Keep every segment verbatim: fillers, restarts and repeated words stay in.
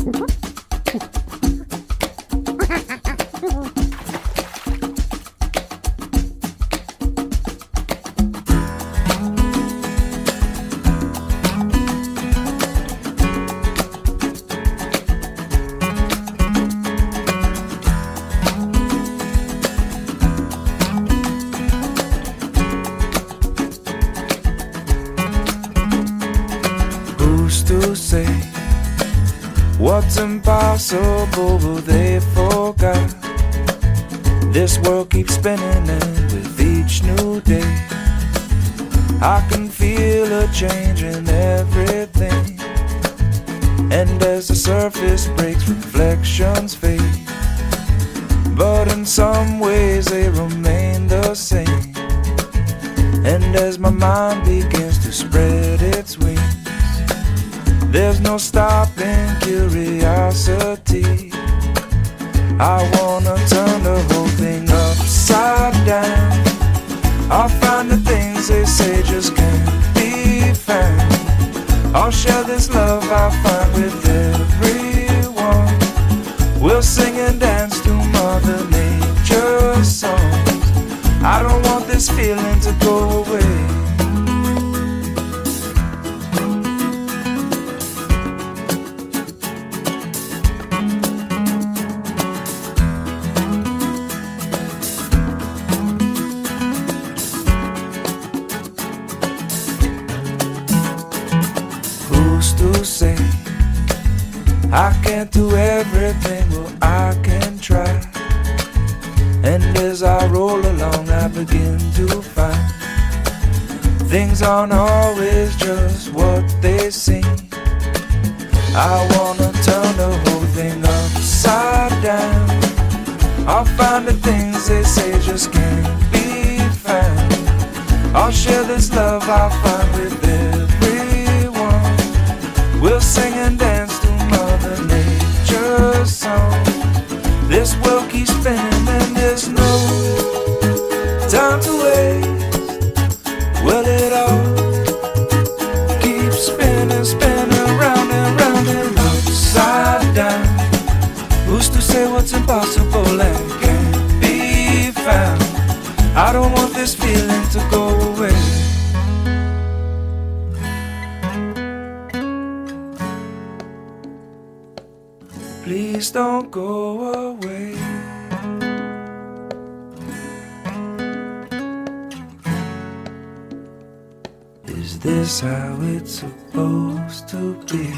To say what's impossible, but they forgot. This world keeps spinning, and with each new day I can feel a change in everything. And as the surface breaks, reflections fade, but in some ways they remain the same. And as my mind begins to spread its wings, there's no stopping curiosity. I wanna turn the whole thing upside down. I'll find the things they say just can't be found. I'll share this love I find with everyone. We'll sing and dance to Mother Nature's songs. I don't want this feeling to go away. To say I can't do everything, well I can try. And as I roll along I begin to find things aren't always just what they seem. I wanna turn the whole thing upside down. I'll find the things they say just can't be found. I'll share this love I find with everyone. We'll sing and dance to Mother Nature's song. This world keeps spinning and there's no time to waste. Well, it all keeps spinning, spinning round and round and upside down. Who's to say what's impossible and can't be found? I don't want this feeling to go away. Please don't go away. Is this how it's supposed to be?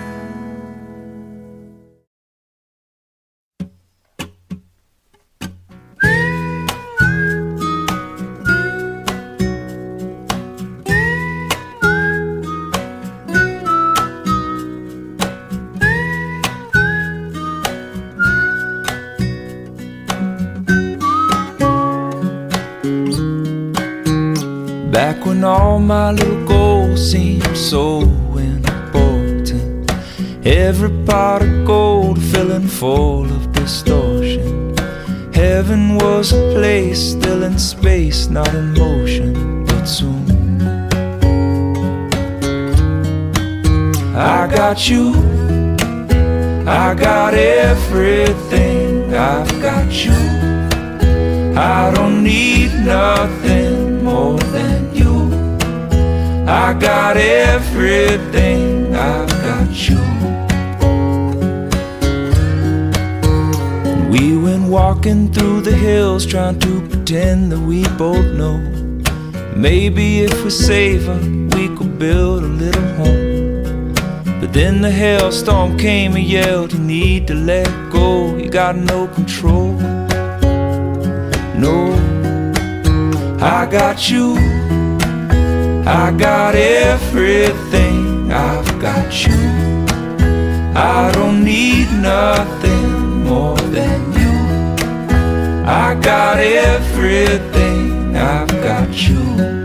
Back when all my little goals seemed so important, every pot of gold filling full of distortion. Heaven was a place still in space, not in motion, but soon I got you, I got everything, I've got you. I don't need nothing more than you. I got everything, I've got you. We went walking through the hills, trying to pretend that we both know. Maybe if we save her, we could build a little home. But then the hailstorm came and yelled, you need to let go, you got no control. No, I got you, I got everything, I've got you. I don't need nothing more than you. I got everything, I've got you.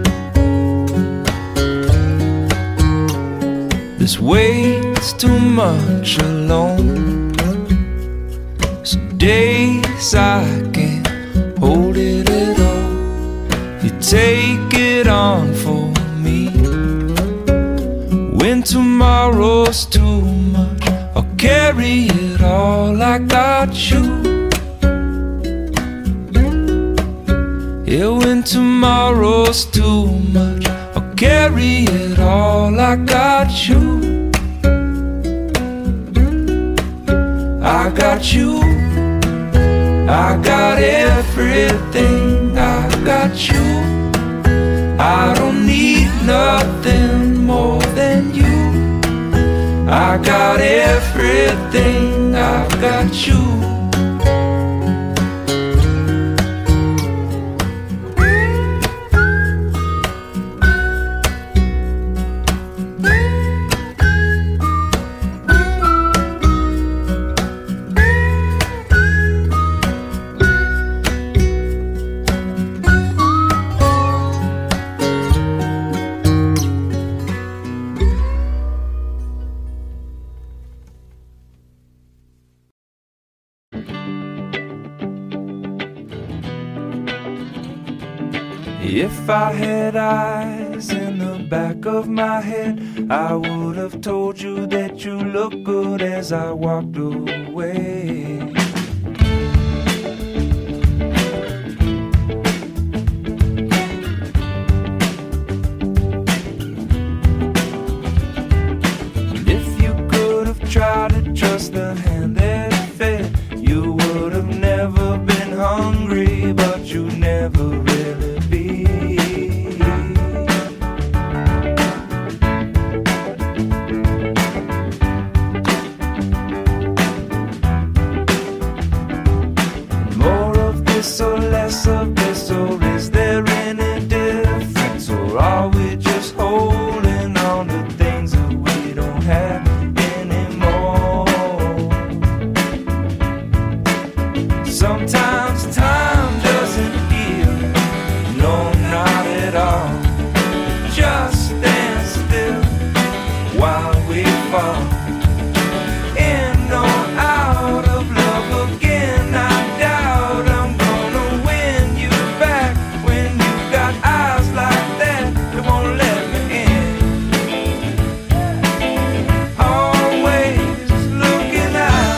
This weight's too much alone. Some days I can't hold it at all. You take it on for me. When tomorrow's too much, I'll carry it all, I got you. Yeah, when tomorrow's too much, I'll carry it all, I got you. I got you, I got everything, I got you. I don't need nothing more than you. I got everything, I've got you. If I had eyes in the back of my head, I would have told you that you look good as I walked away. And if you could have tried to trust the hand that fed, you would have never been hungry, but you never really be. More of this or less of this, or is there any difference? Or are we just holding on to things that we don't have anymore? Sometimes time doesn't heal, no, not at all. Just stand still while we fall in or out of love again. I doubt I'm gonna win you back when you've got eyes like that that won't let me in. Always looking out.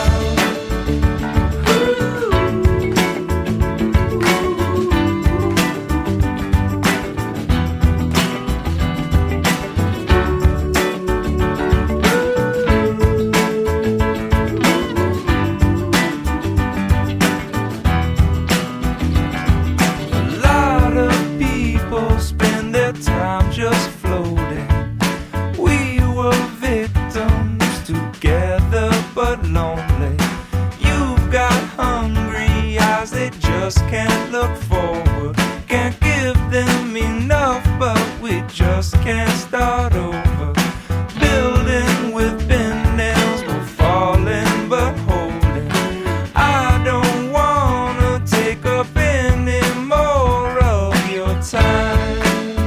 A lot of people spend their time just floating. We were victims together but lonely. You've got hungry eyes, they just can't look forward. Can't give them enough, but we just can't start over. Building with bent nails, we're falling but holding. I don't wanna take up any more of your time.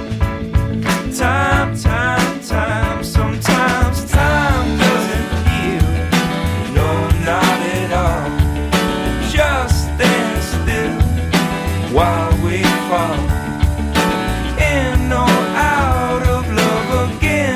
Time, time, time. Sometimes time doesn't heal, no, not at all. Just stand still while we fall in or out of love again.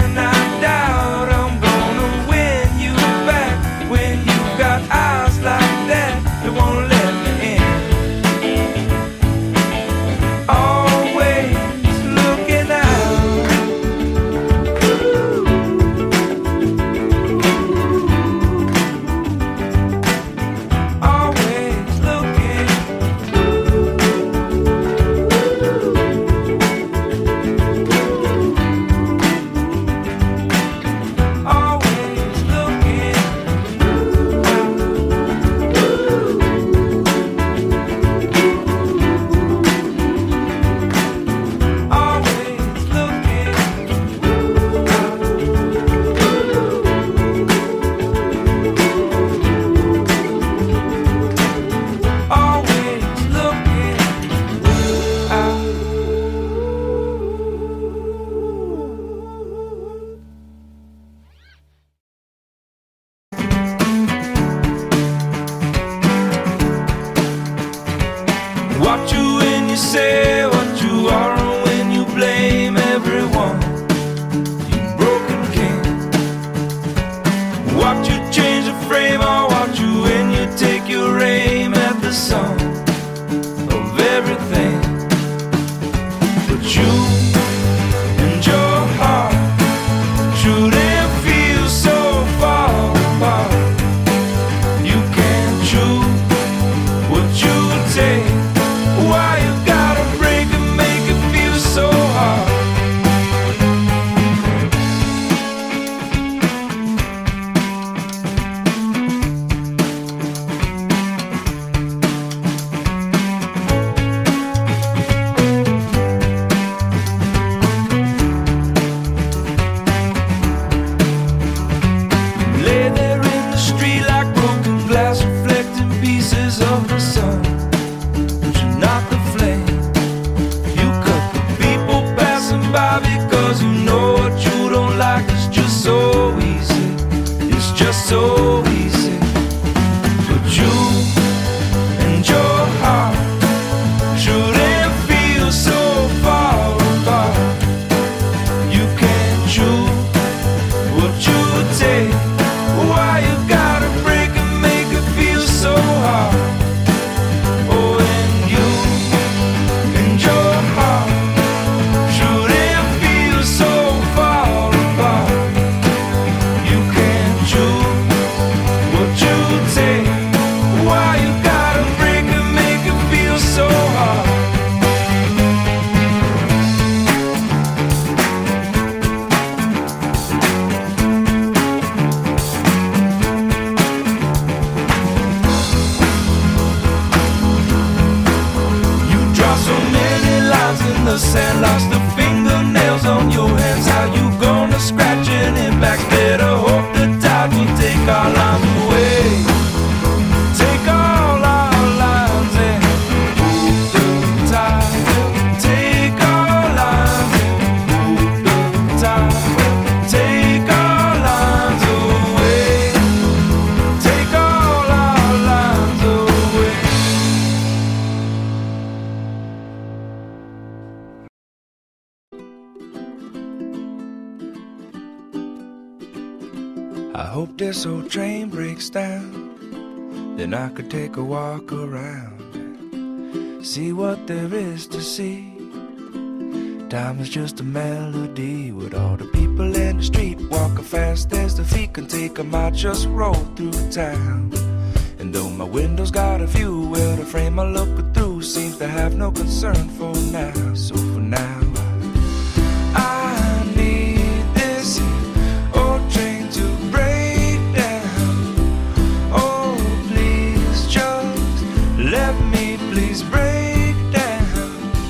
I hope this old train breaks down, then I could take a walk around, see what there is to see. Time is just a melody with all the people in the street walking fast as the feet can take 'em. I just roll through town, and though my window's got a view, well, the frame I look through seems to have no concern for now. So for now, I need this old train to break down. Oh, please just let me please break down.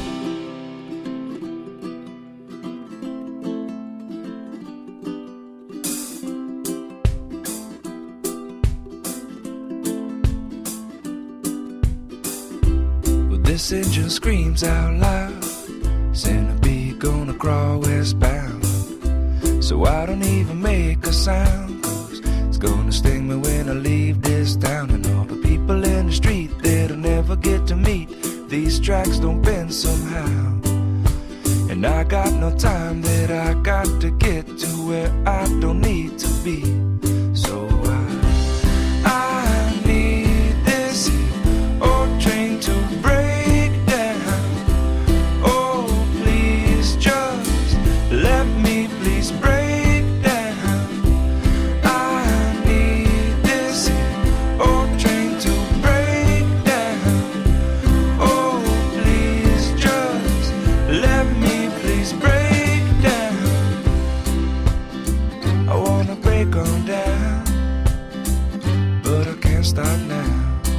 Well, this engine screams out loud, centipede gonna crawl westbound. So I don't even make a sound, 'cause it's gonna sting me when I leave this town. And all the people in the street that'll never get to meet, these tracks don't bend somehow. And I got no time that I got to get to where I don't need to be. So I, I need this old train to break down. Oh, please just let me please break down. I need this old train to break down. Oh, please just let me please break down. I wanna break on down, but I can't stop now.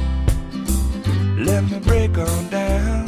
Let me break on down,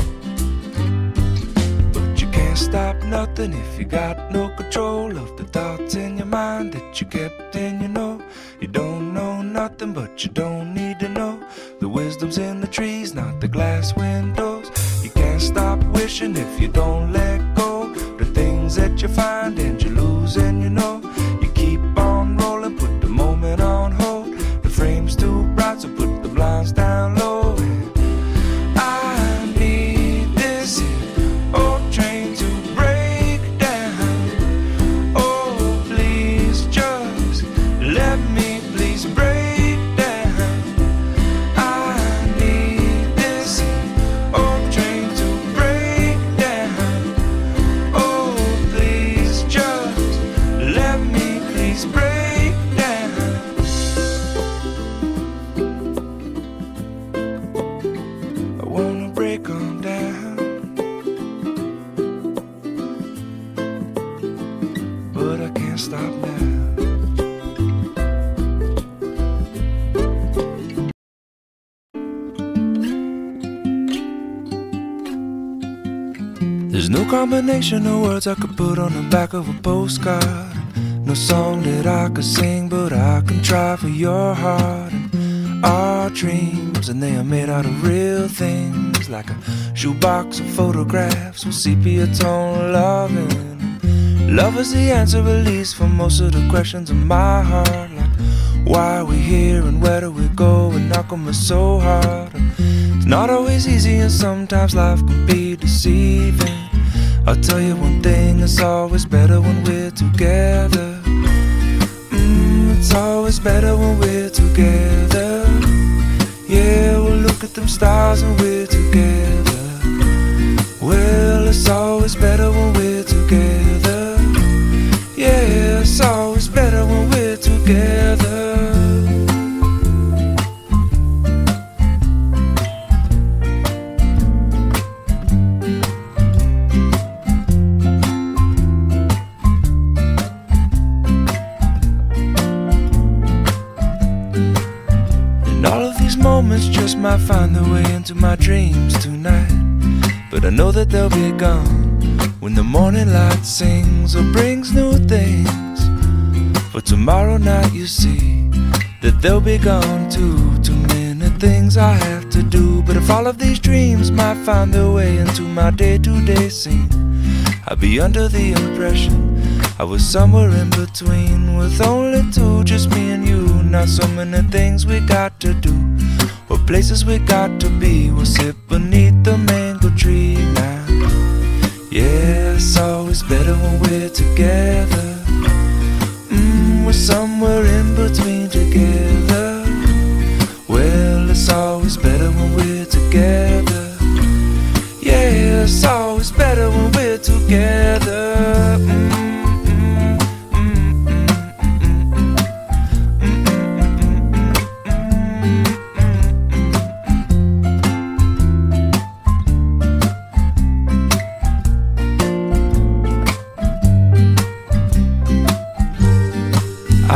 but you can't stop nothing if you got no control of the thoughts in your mind that you kept in. You know, you don't know nothing, but you don't need to know. The wisdom's in the trees, not the glass windows. You can't stop wishing if you don't let go. The things that you find and you lose, and you know, you keep on rolling, put the moment on hold. The frame's too bright, so put the blinds down low. I need this old train to break down. Oh, please just let me please break down. I need this old train to break down. Oh, please just let me please break down. I wanna break on down, but I can't stop now. There's no combination of words I could put on the back of a postcard. No song that I could sing, but I can try for your heart. And our dreams, and they are made out of real things, like a shoebox of photographs with sepia tone loving. Love is the answer, at least, for most of the questions in my heart, like why are we here and where do we go, and how come it's so hard. It's not always easy, and sometimes life can be deceiving. I'll tell you one thing, it's always better when we're together. Mm, it's always better when we're together. Yeah, we'll look at them stars and we're together. Well, it's always better when we're together. Yeah, it's always better when we're together. Moments just might find their way into my dreams tonight, but I know that they'll be gone when the morning light sings or brings new things. For tomorrow night you see that they'll be gone too. Too many things I have to do, but if all of these dreams might find their way into my day-to-day scene, I'd be under the impression I was somewhere in between, with only two, just me and you. Not so many things we got to do, or places we got to be. We'll sit beneath the mango tree now. Yeah, it's always better when we're together. Mm, we're somewhere in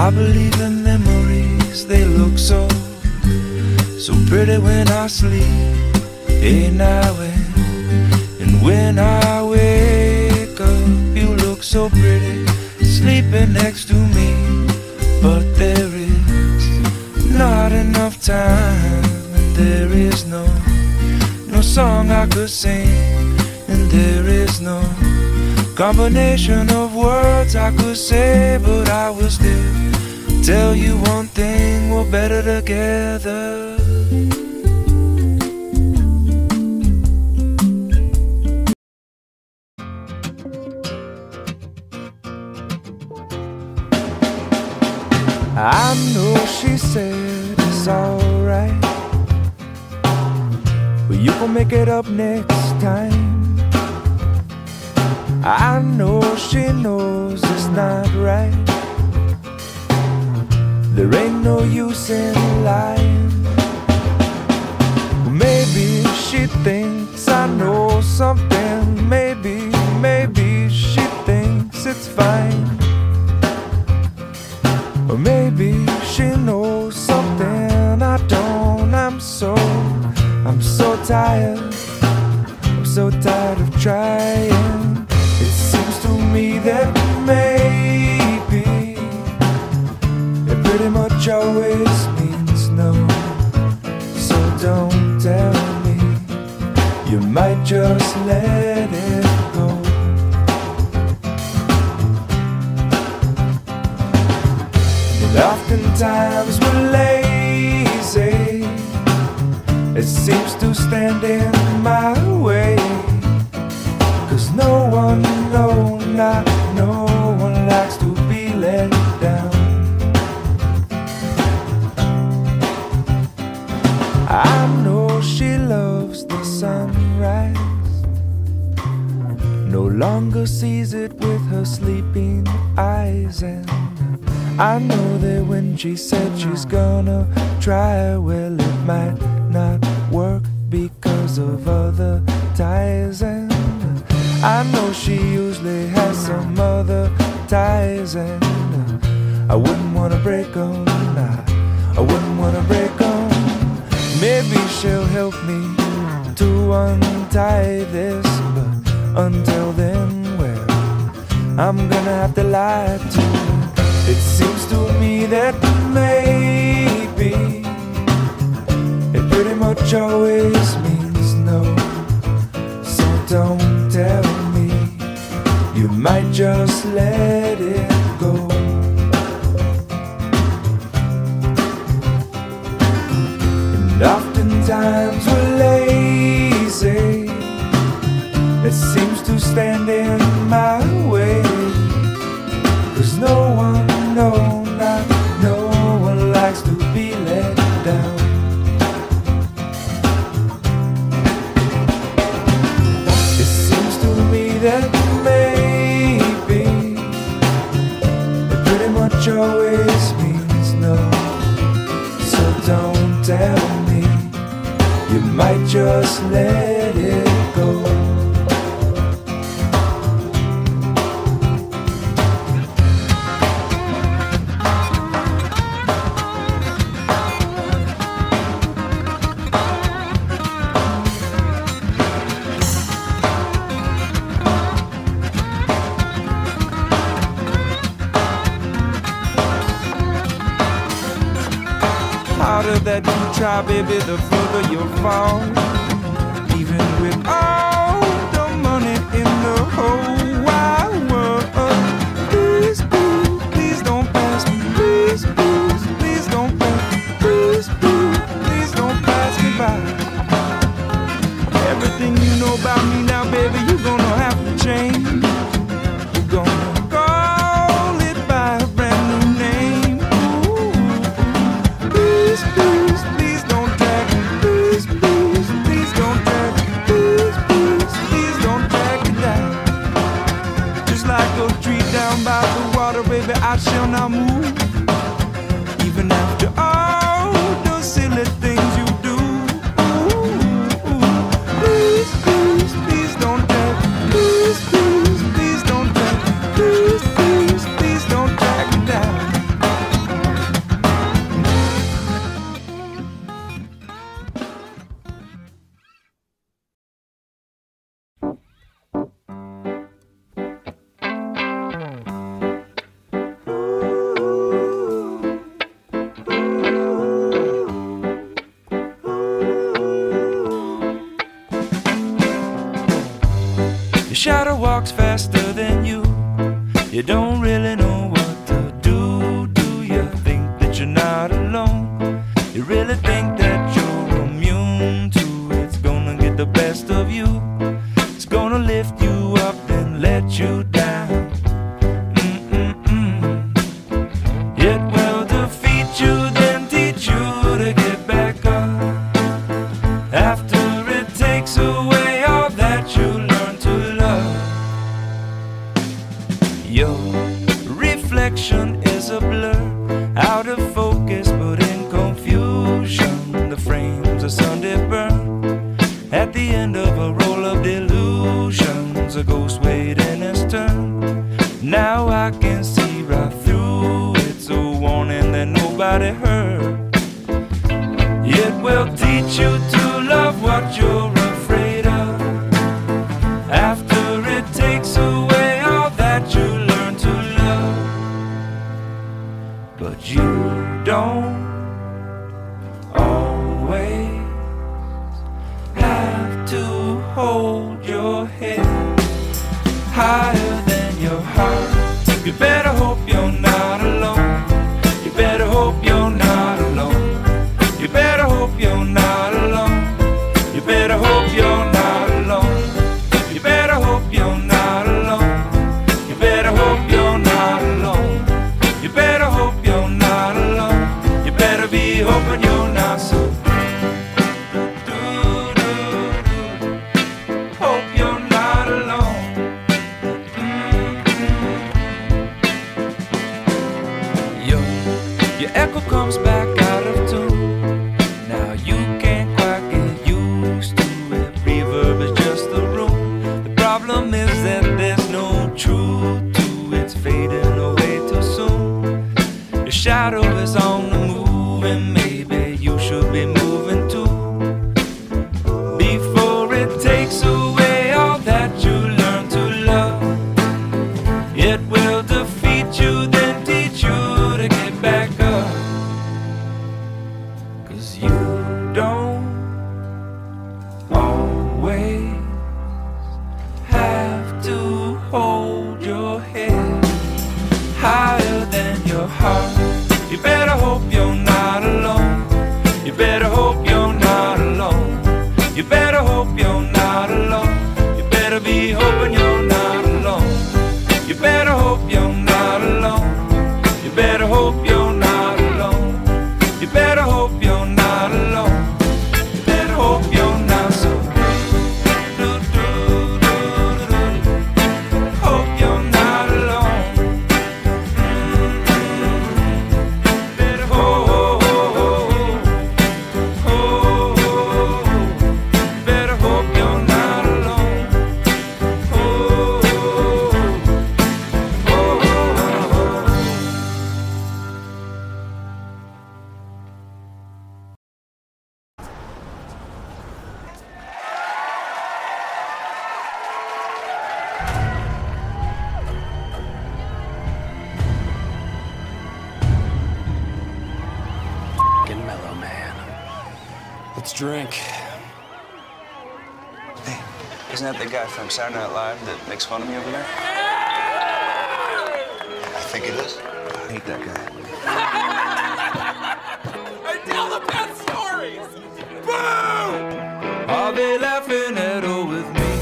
I believe in memories, they look so, so pretty when I sleep. Hey now and, and when I wake up, you look so pretty, sleeping next to me. But there is not enough time, and there is no, no song I could sing, and there is no combination of words I could say, but I will still tell you one thing, we're better together. I know she said it's alright, but you gon' make it up next time. I know she knows it's not right, there ain't no use in lying. Maybe she thinks I know something, maybe, maybe she thinks it's fine. Or maybe she knows something I don't. I'm so, I'm so tired, I'm so tired of trying. It seems to me that maybe it pretty much always means no. So don't tell me, you might just let it go. And oftentimes we're lazy, it seems to stand in my way. Cause no one, no, not no one likes to be let down. I know she loves the sunrise, no longer sees it with her sleeping eyes. And I know that when she said she's gonna try, well, it might not work because of other ties. And I know she usually has some other ties, and I wouldn't wanna break them, nah, I wouldn't wanna break them. Maybe she'll help me to untie this, but until then, well, I'm gonna have to lie to her. It seems to me that maybe it pretty much always means no. So don't tell me, you might just let it go. And oftentimes we're lazy, it seems to stand in my way. Cause no one, no, not no one likes to be let down. It seems to me that maybe it pretty much always means no. So don't tell me, you might just let it go. Harder that you try, baby, the further you'll fall. Even with all the money in the whole wide world. Please, please, please don't pass me. Please, please, please don't pass me. Please, please, please don't pass me by. Everything you know about me now, baby, you're gonna have to change. You're gonna call it by a brand new name. Please, please, please don't drag me. Please, please, please don't drag me. Please, please, please don't drag me down. Just like a tree down by the water, baby, I shall not move. Even after all the silly things you do. Please, please, please don't drag me. Please, please, please don't drag me. Please, please, please don't drag me down. walks faster than you. You don't really know what to do. Do you think that you're not alone? You really think that you're immune to it's gonna get the best of you? It's gonna lift you up and let you down. Mm-mm-mm. It will defeat you, then teach you to get back up. After it takes away all that you learn to love. Your reflection is a blur, out of focus but in confusion. The frames of Sunday burn at the end of a roll of delusions. A ghost waiting his turn. Now I can see right through. It's a warning that nobody heard. It will teach you to love what you're afraid of. After it takes away all that you learn to love. But you don't always have to hold your head higher than your heart. You better hope you're not alone. You better hope you're not alone. You better hope you're not alone. You better hope you're not alone. You better hope you're not alone. You better hope you're not alone. You better hope you're not alone. You better be hoping you're not so. Hope you're not alone. Mm-hmm. Yo, your echo comes back out of tune. Now you can't quite get used to it. Reverb is just the room. The problem is that there's no truth to it. It's fading away too soon. Your shadow is on the move, and maybe you should be moving too. Before it takes away all that you learn to love. It will defeat you, then teach you to get back up. 'Cause you don't always have to hold your head higher than your heart. You better hope you're not alone. You better hope you're not alone. You better hope you're not alone. You better be hoping you're not alone. You better hope you're not alone. You better hope you're not alone. You better hope you're not alone. You better hope you're not so. Hope you're not alone. Better hope. Better hope you're not alone. Get mellow, man. Let's drink. Hey, isn't that the guy from Saturday Night Live that makes fun of me over there? I think it is. I hate that guy. I tell the best stories! Boo! Are they laughing at all with me?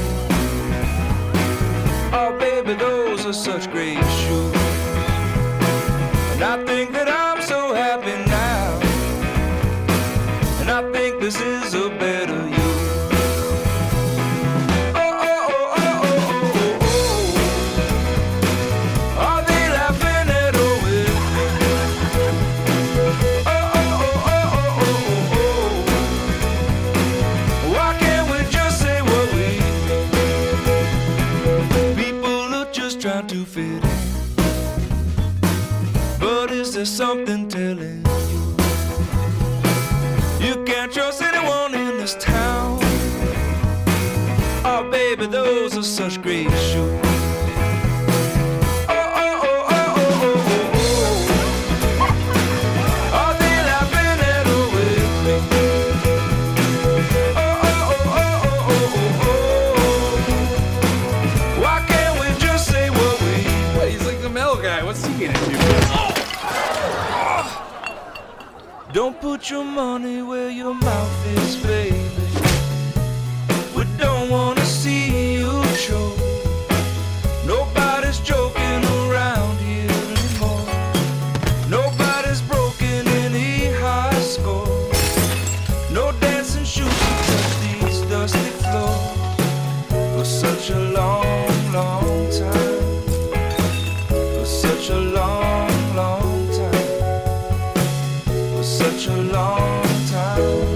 Oh, baby, those are such great shoes. And I think that I'm so happy now. And I think this is a better you. Oh, oh, oh, oh, oh, oh, oh. Are they laughing at all with me? Oh, oh, oh, oh, oh, oh, oh. Why can't we just say what we mean? People are just trying to fit in. But is there something telling you? You can't trust anyone in this town. Oh, baby, those are such great shoes. Oh, oh, oh, oh, oh, oh, oh, oh. Are they laughing at all with me? Oh, oh, oh, oh, oh, oh, oh, oh. Why can't guy. What's he gonna do? Don't put your money where your mouth is, baby. We don't wanna see you choke. Nobody's joking around here anymore. Nobody's broken any high score. No dancing shoes to touch these dusty floors for such a long, long time. For such a long, long time. For such a long time.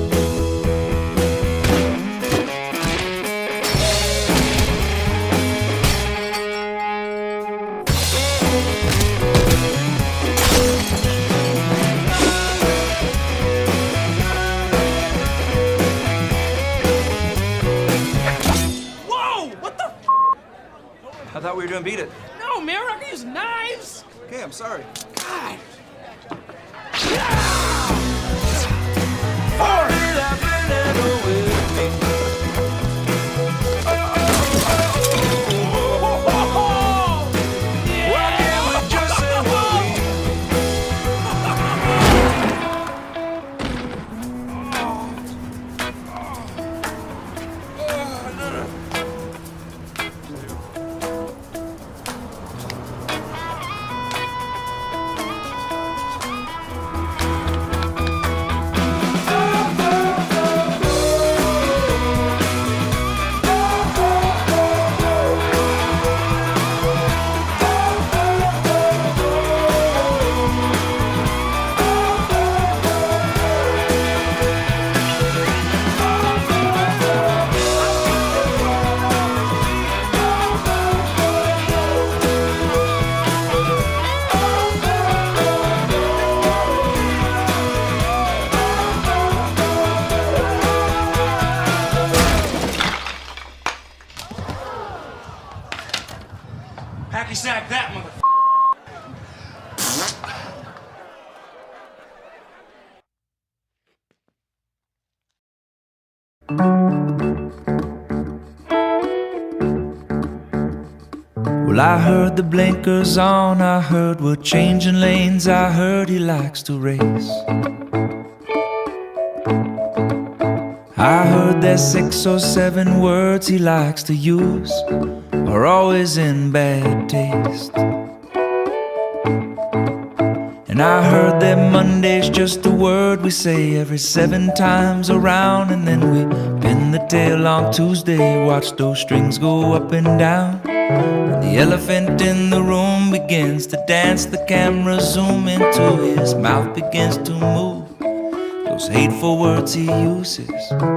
I thought we were doing Beat It. No, man, we're not gonna use knives. Okay, I'm sorry. God. Hacky sack that, mother. Well, I heard the blinkers on, I heard we're changing lanes, I heard he likes to race. I heard there's six or seven words he likes to use, are always in bad taste. And I heard that Monday's just a word we say every seven times around, and then we pin the tail on Tuesday, watch those strings go up and down. And the elephant in the room begins to dance, the camera zoom into his mouth begins to move those hateful words he uses.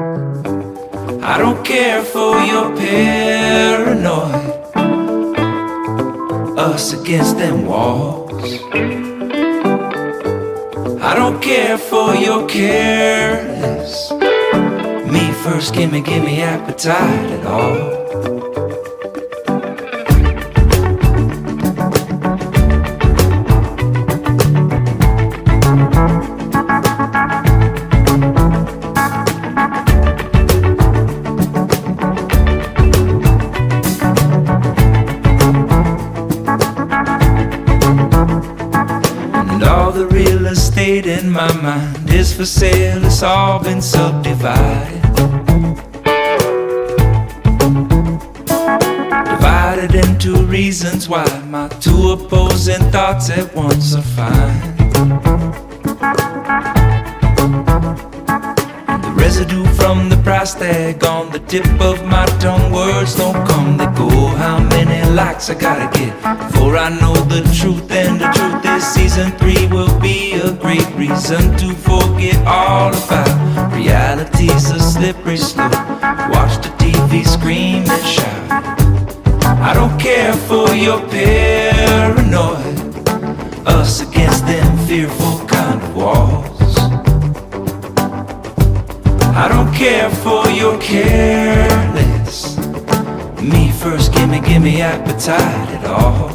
I don't care for your paranoid, us against them walls. I don't care for your careless, me first, gimme, gimme appetite at all. The real estate in my mind is for sale, it's all been subdivided. Divided into reasons why my two opposing thoughts at once are fine. The residue from the price tag on the tip of my tongue, words don't come, they go. How many likes I gotta get before I know the truth? And the truth is season three will be a great reason to forget all about reality's a slippery slope. Watch the T V scream and shout. I don't care for your paranoid, us against them fearful kind of walls. I don't care for your careless, me first, gimme, gimme appetite at all.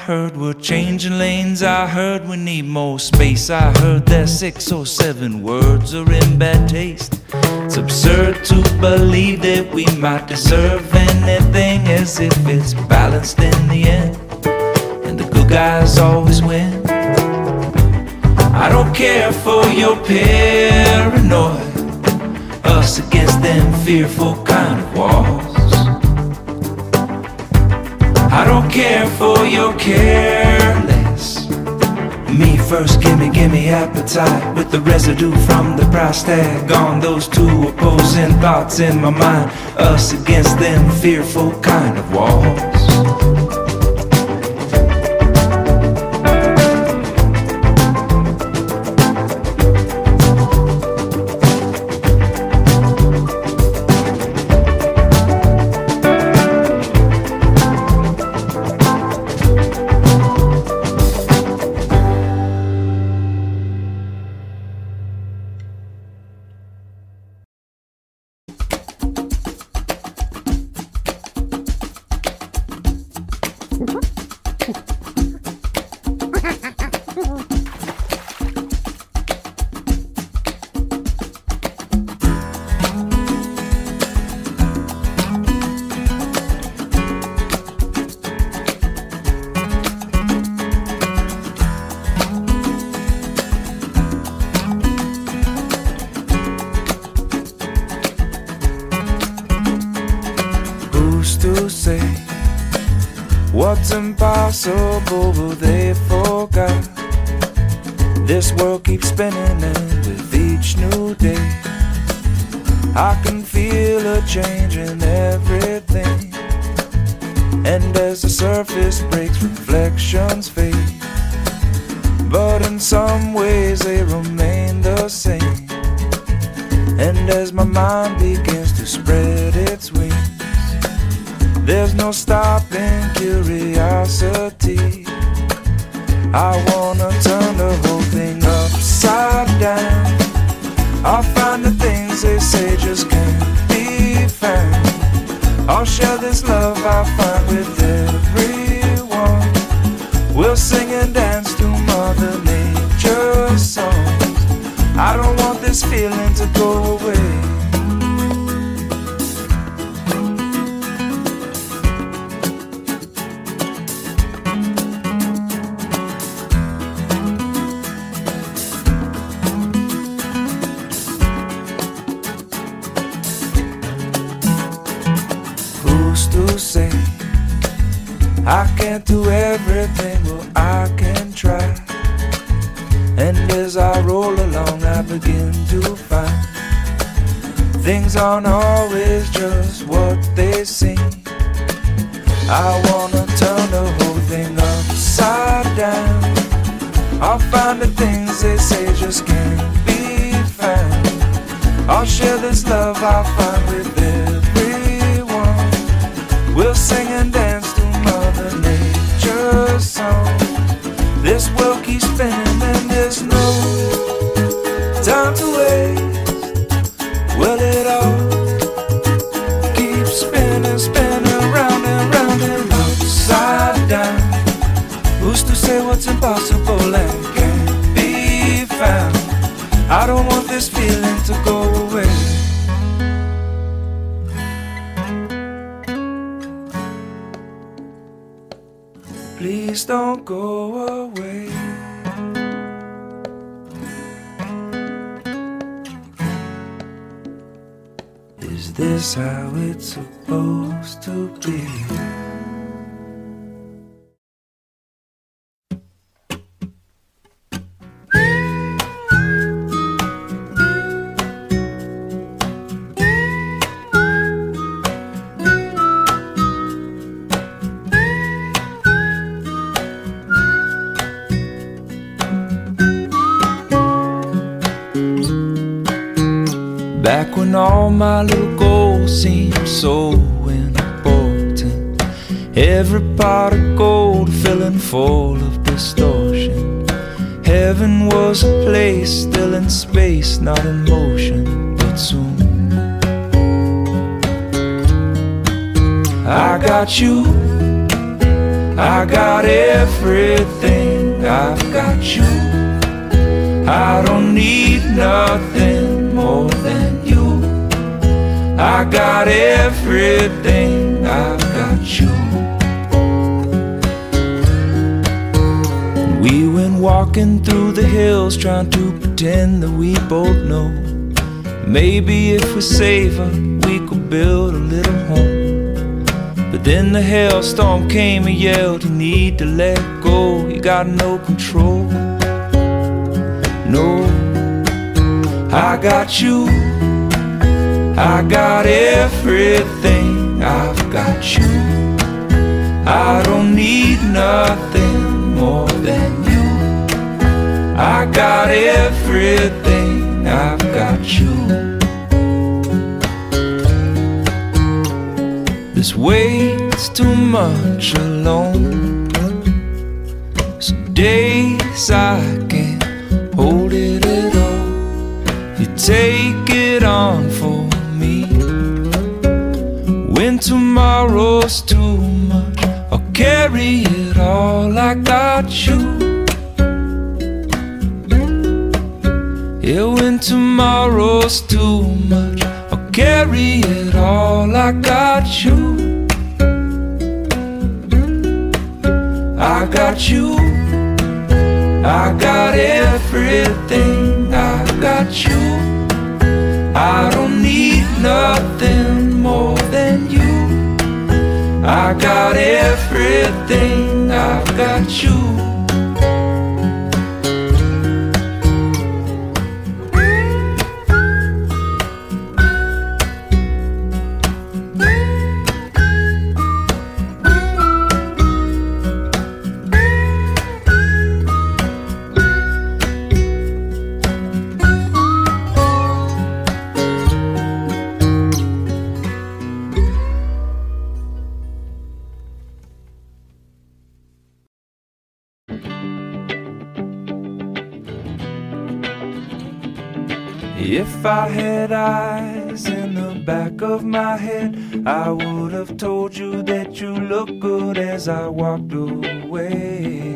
heard we're changing lanes. I heard we need more space. I heard that six or seven words are in bad taste. It's absurd to believe that we might deserve anything, as if it's balanced in the end and the good guys always win. I don't care for your paranoia, us against them fearful kind of walls. I don't care for your careless. Me first, gimme, gimme appetite, with the residue from the price tag gone. Those two opposing thoughts in my mind, us against them fearful kind of walls. To say what's impossible, but they forgot. This world keeps spinning, and with each new day I can feel a change in everything. And as the surface breaks, reflections fade, but in some ways they remain the same. And as my mind begins to spread its wings, there's no stopping curiosity. I wanna turn the whole thing upside down. I'll find the things they say just can't be found. I'll share this love I find with everyone. We'll sing and dance to Mother Nature's songs. I don't want this feeling to go away. To say I can't do everything, well I can try. And as I roll along I begin to find things aren't always just what they seem. I wanna turn the whole thing upside down. I'll find the things they say just can't be found. I'll share this love I find with everyone. We'll sing and dance to Mother Nature's song. This world keeps spinning and there's no time to waste. Well, it all keeps spinning, spinning round and round and upside down. Who's to say what's impossible and can't be found? I don't want this feeling to go away. Please don't go away. Is this how it's supposed to be? Back when all my little goals seemed so important, every pot of gold filling full of distortion. Heaven was a place still in space, not in motion, but soon I got you, I got everything, I've got you. I don't need nothing more than you. I got everything, I've got you. We went walking through the hills, trying to pretend that we both know maybe if we save her, we could build a little home. But then the hailstorm came and yelled, you need to let go, you got no control. No, I got you, I got everything, I've got you. I don't need nothing more than you. I got everything, I've got you. This weight's too much alone. Some days I can't hold it at all. You take it on for me. When tomorrow's too much, I'll carry it all. I got you. Yeah, when tomorrow's too much, I'll carry it all. I got you. I got you. I got everything, I got you. I don't need nothing more than you. I got everything, I've got you. If I had eyes in the back of my head, I would have told you that you look good as I walked away.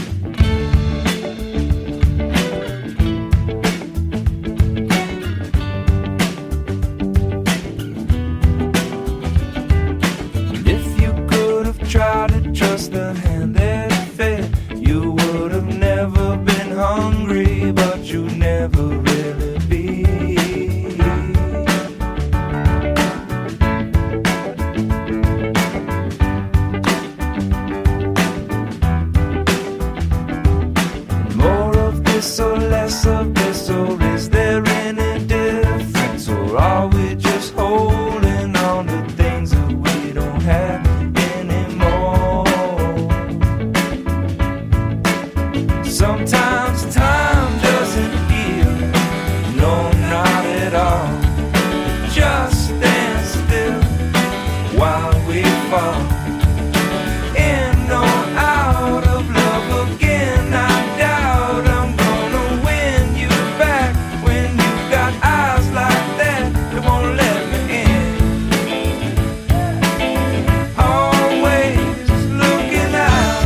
And if you could have tried to trust the hand that fed, you would have never been hungry, but you never really be. More of this or less of this, or is there any difference? Or are we just holding on to things that we don't have anymore? Sometimes time doesn't heal, no, not at all. Just stand still while we fall in or out of love again. I doubt I'm gonna win you back when you've got eyes like that that won't let me in. Always looking out.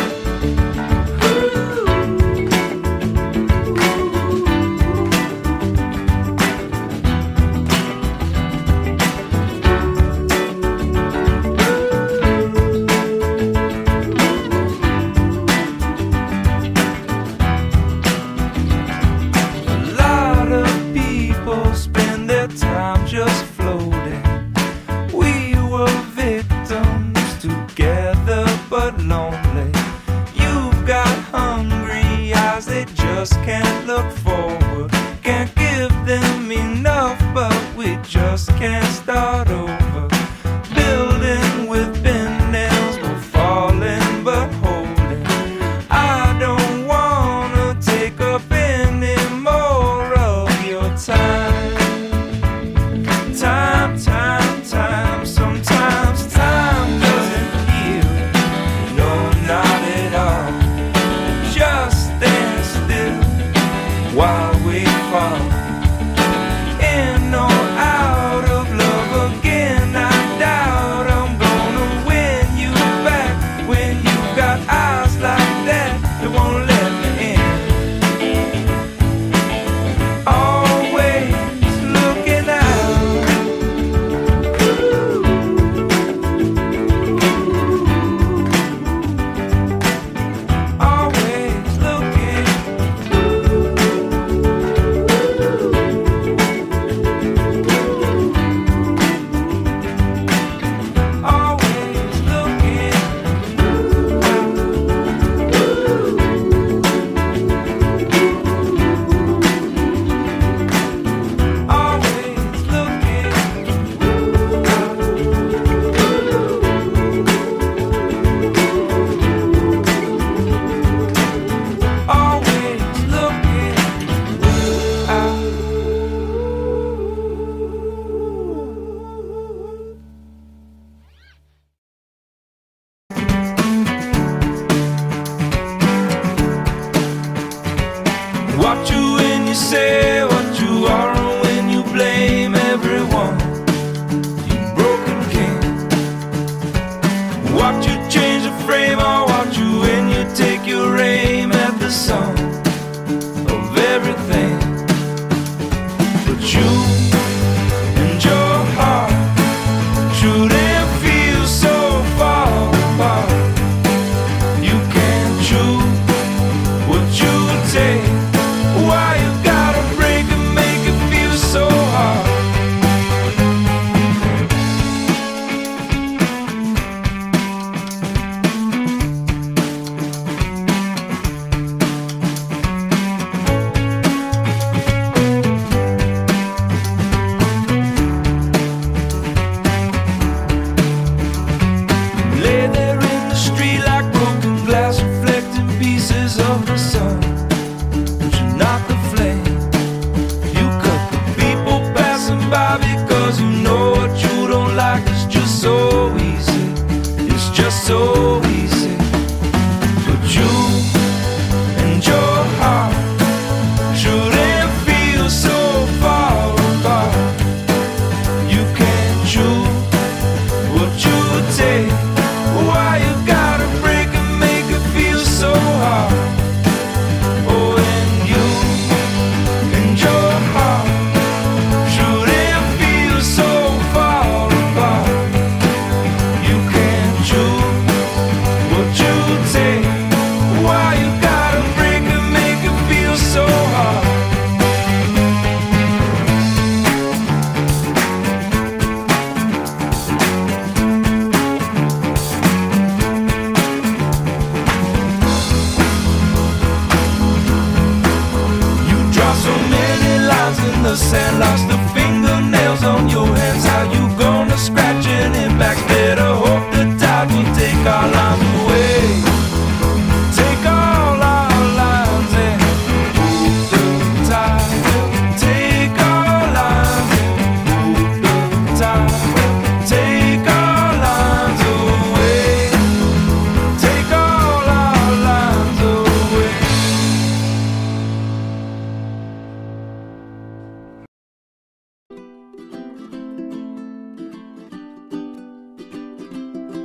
A lot of people spend their time just floating. We were victims together but lonely. You've got hungry eyes, they just can't look forward. Can't give them enough, but we just can't start over. Building with bent nails, we're falling but holding. I don't wanna take up any more of your time. Time, time, time. Sometimes time doesn't heal, no, not at all. Just stand still while we fall in or out of love again.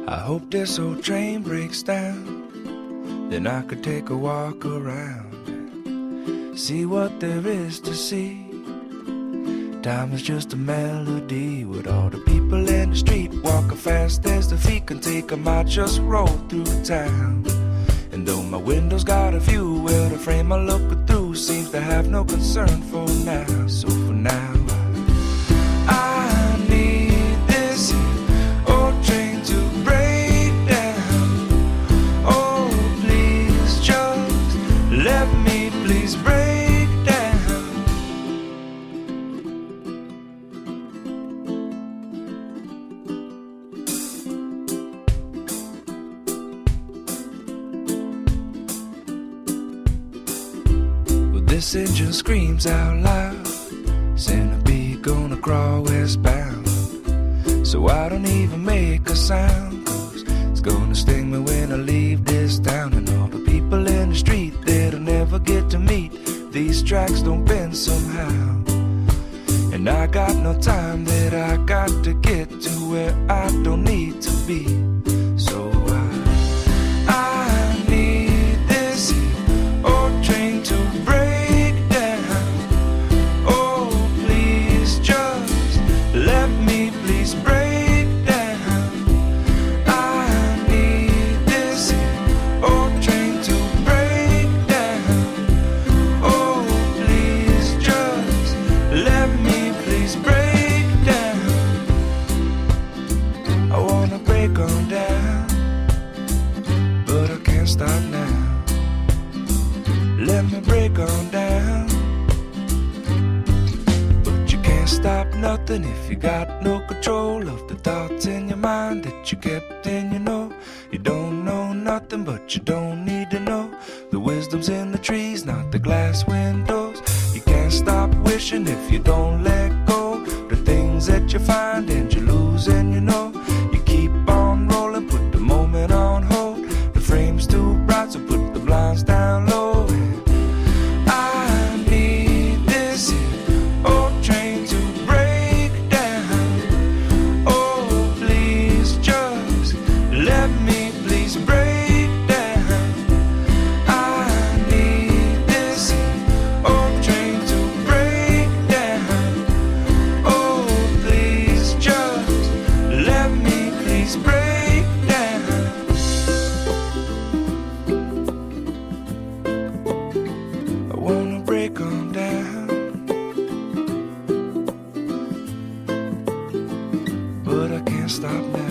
I hope this old train breaks down, then I could take a walk around, see what there is to see. Time is just a melody with all the people in the street walking fast as the feet can take 'em. I just roll through town, and though my window's got a view, well, the frame I look through seems to have no concern for now. So for now, I need this old train to break down. Oh, please just let me please break down. Well, this engine screams out loud, centipede gonna crawl westbound. So I don't even make a sound, 'cause it's gonna sting me when I leave this town. And all the people in the street that'll never get to meet, these tracks don't bend somehow. And I got no time that I got to get to where I don't need to be. So I, I need this old train to break down. Oh, please just let me please break down. I need this old train to break down. Oh, please just let me please break down. I wanna break on down, but I can't stop now. Let me break on down, but you can't stop nothing if you got no control of the thoughts in your mind that you kept in. You know, you don't know nothing, but you don't need to know. The wisdom's in the trees, not the glass windows. You can't stop wishing if you don't let go. The things that you find and you lose, and you know, you keep on rolling, put the moment on hold. The frame's too bright, so put the blinds down low. I need this old train to break down. Oh, please just let me please break down. I need this old train to break down. Oh, please just let me please break down. I wanna break on down, but I can't stop now.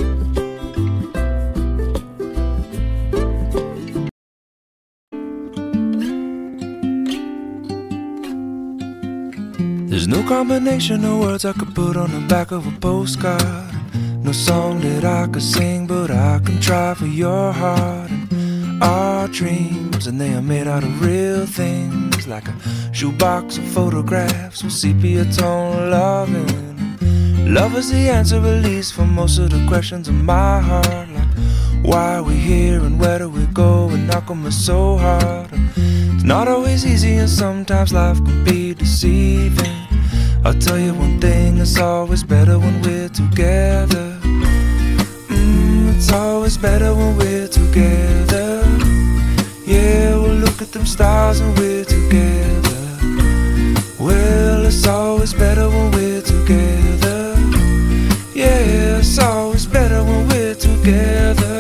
There's no combination of words I could put on the back of a postcard. No song that I could sing, but I can try for your heart. And our dreams, and they are made out of real things, like a shoebox of photographs with sepia tone loving. Love is the answer, at least, for most of the questions in my heart, like why are we here and where do we go, and how come it's so hard. It's not always easy, and sometimes life can be deceiving. I'll tell you one thing, it's always better when we're together. Mm, it's always better when we're together. Yeah, we'll look at them stars and we're together. Well, it's always better when we're together. Yeah, it's always better when we're together.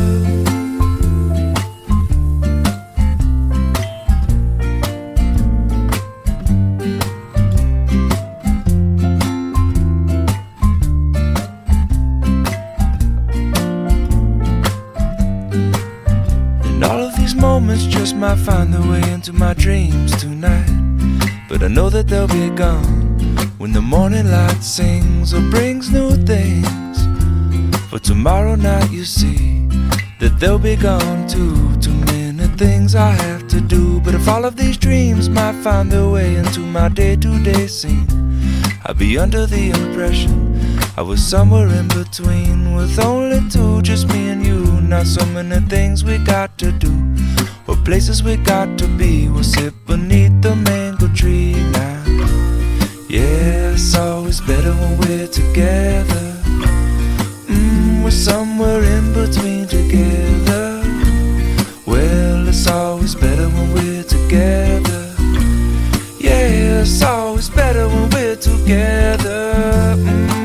Moments just might find their way into my dreams tonight, but I know that they'll be gone when the morning light sings or brings new things. For tomorrow night you see that they'll be gone too. Too many things I have to do, but if all of these dreams might find their way into my day-to-day scene, I'd be under the impression I was somewhere in between, with only two, just me and you. Not so many things we got to do, or places we got to be. We'll sit beneath the mango tree now. Yeah, it's always better when we're together. Mm, we're somewhere in between together. Well, it's always better when we're together. Yeah, it's always better when we're together. Mm-hmm.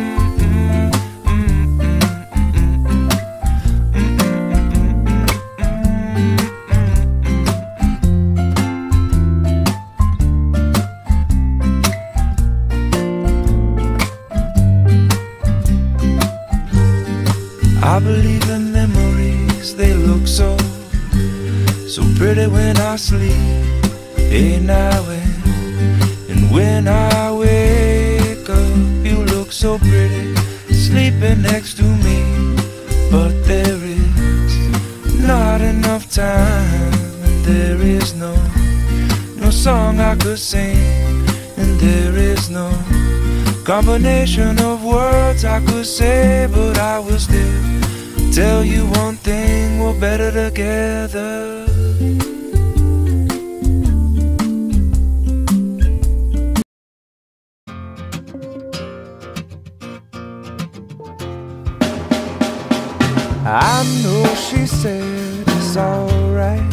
I believe in memories, they look so, so pretty when I sleep. Hey now and, and when I wake up, you look so pretty, sleeping next to me. But there is not enough time, and there is no, no song I could sing, and there is no combination of words I could say, but I will still tell you one thing, we're better together. I know she said it's alright,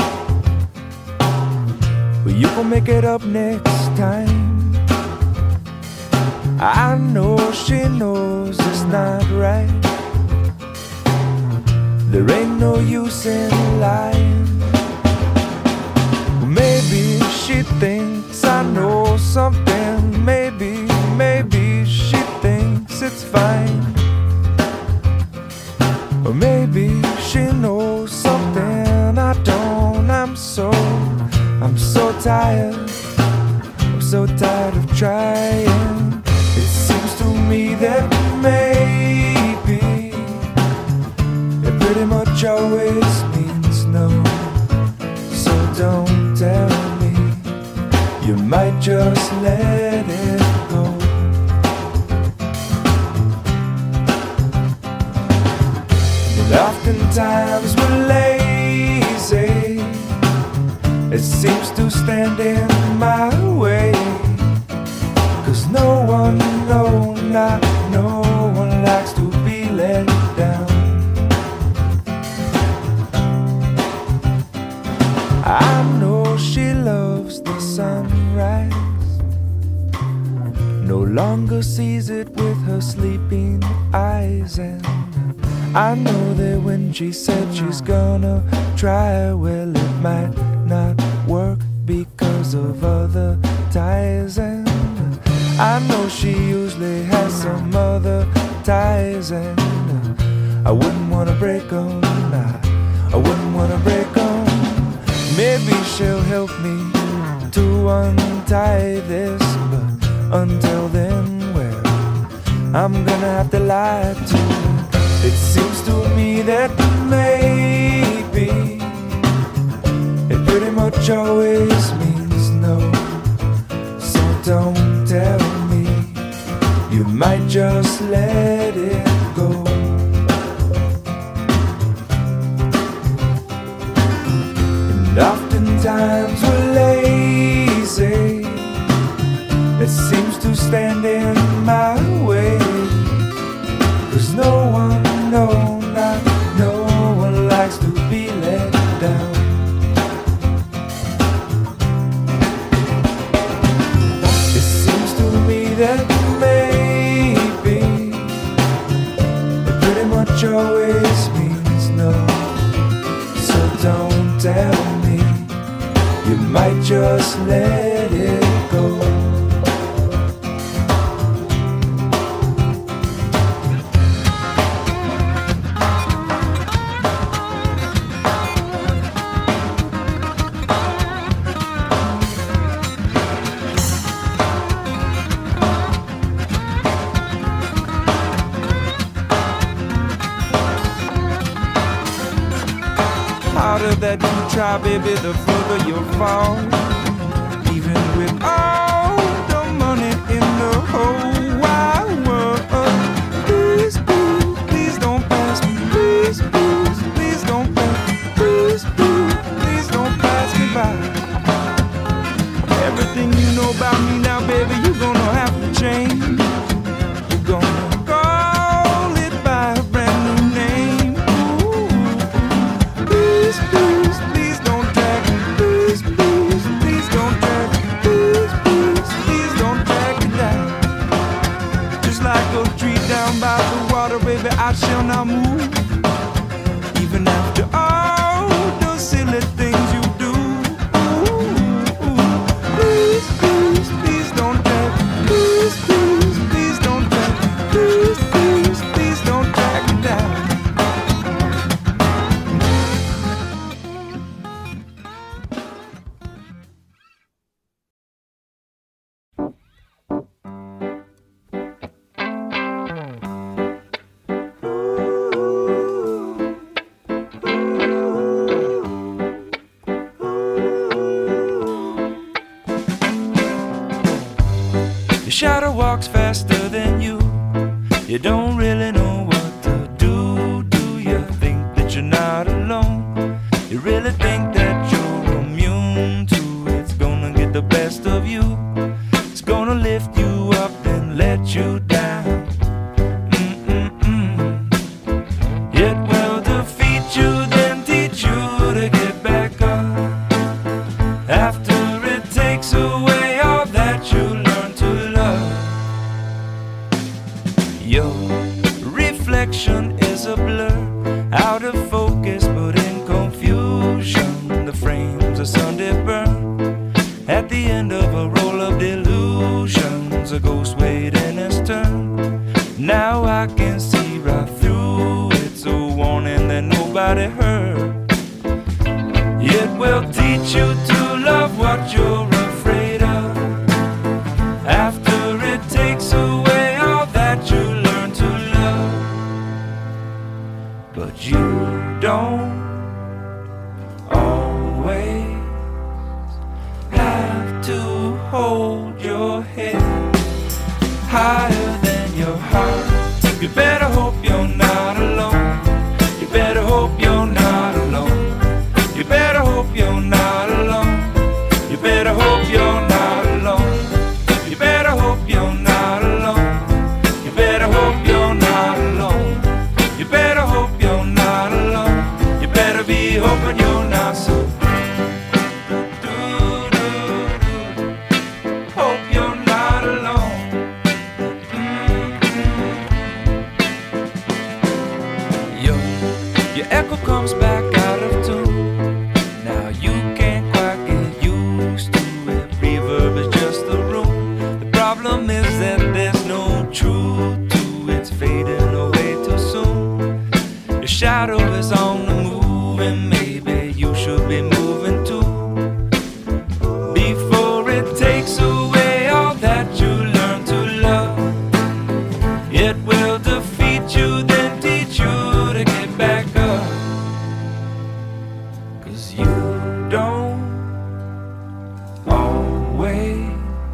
but you gon' make it up next time. I know she knows it's not right. There ain't no use in lying. Maybe she thinks I know something. Maybe, maybe she thinks it's fine. Or maybe she knows something I don't. I'm so, I'm so tired. I'm so tired of trying. It seems to me that maybe it pretty much always means no. So don't tell me, you might just let it go. And oftentimes we're lazy, it seems to stand in my way. Cause no one, no, not no one likes to be let down. I know she loves the sunrise, no longer sees it with her sleeping eyes. And I know that when she said she's gonna try, well, it might not work because of other ties. And I know she usually has some other ties, and I wouldn't wanna break them, nah, I wouldn't wanna break them. Maybe she'll help me to untie this, but until then, well, I'm gonna have to lie to her. It seems to me that maybe it pretty much always means no. So don't tell me, you might just let it go. And oftentimes we're lazy, it seems to stand in my way. Cause no one, no, not no one likes to be let down. That maybe it pretty much always means no. So don't tell me, you might just let it go. Harder that you try, baby, the further you'll fall. Even with all the money in the whole wide world. Please, please, please don't pass me. Please, please, please don't pass me. Please, please, please don't pass me by. Everything you know about me now, baby, you're gonna have to change. You're gonna call it by a brand new name. down by the water, baby, I shall not move. Even after all the silly things you do. Please, please, please don't drag. Please, please, please don't drag. Please, please, please don't drag me down. Your shadow walks faster than you. You don't really know what to do. Do you think that you're not alone? You really think that you're immune to it's gonna get the best of you. It's gonna lift you up and let you down. Mm-mm-mm. It will defeat you, then teach you to get back up. After it takes away all that you learn to love. Your reflection is a blur, out of focus but in confusion. The frames are Sunday burn. At the end of a roll of delusions, a ghost waiting his turn. Now I can see right through. It's a warning that nobody heard. It will teach you to love what you're afraid of. After it takes away all that you learn to love. But you don't always have to hold your head higher than your heart. You better hope you're not alone. You better hope you're not alone. You better hope you're not alone. You better hope you're not alone. You better hope you're not alone. You better hope you're not alone. You better hope you're not alone. You better be hoping you're not so. Hope you're not alone. Mm-hmm. Yo, your echo comes back out of tune. Now you can't quite get used to it. Reverb is just the room. The problem is that there's no truth to it. It's fading away too soon. Your shadow is on the move, and maybe you should be moving too. Before it takes away all that you learn to love, it will defeat you, then teach you to get back up. 'Cause you don't always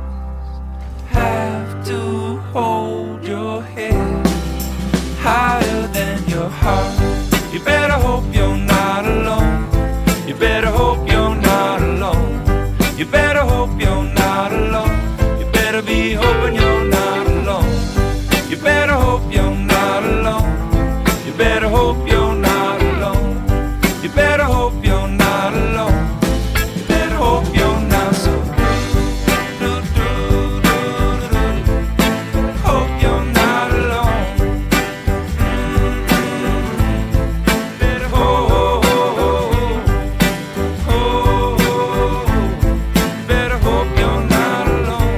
have to hold your head higher than your heart. You better hope you're not alone. You better hope you're not alone. You better hope you're not alone. You better be hoping you're not alone. You better hope you're not alone. You better hope you're not alone. You better hope you're not alone. You better hope you're not so. Hope you're not alone. Better hope. Better hope you're not alone.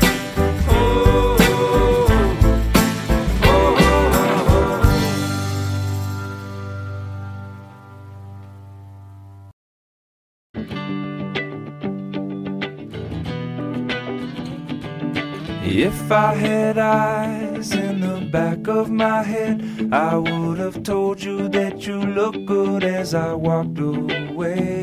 If I had eyes in the back of my head, I would have told you that you look good as I walked away.